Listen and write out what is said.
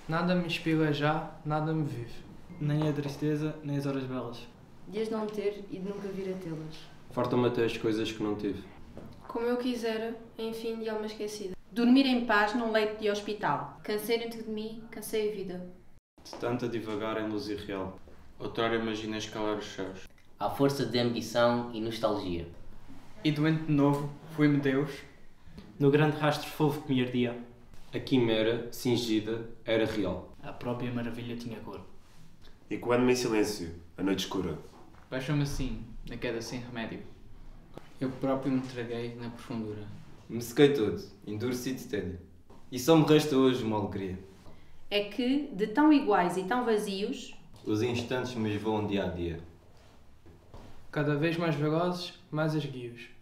Nada me inspira já, nada me vive. Nem a tristeza, nem as horas belas. Dias de não ter e de nunca vir a tê-las. Fartam-me até as coisas que não tive. Como eu quisera, enfim, de alma esquecida. Dormir em paz num leito de hospital. Cansei dentro de mim, cansei a vida. De tanto divagar em luz irreal. Outrora imaginei escalar os céus. À força de ambição e nostalgia. E doente de novo, fui-me Deus. No grande rastro fofo que me ardia. A quimera, cingida, era real. A própria maravilha tinha cor. Ecoando-me em silêncio, a noite escura. Baixou-me assim, na queda sem remédio. Eu próprio me traguei na profundura. Me sequei todo, endureci de tédio. E só me resta hoje uma alegria. É que, de tão iguais e tão vazios, Os instantes me voam dia a dia. Cada vez mais velozes, mais esguios.